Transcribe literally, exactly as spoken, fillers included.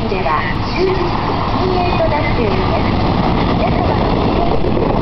駅では終日禁煙となっております。皆様のご利用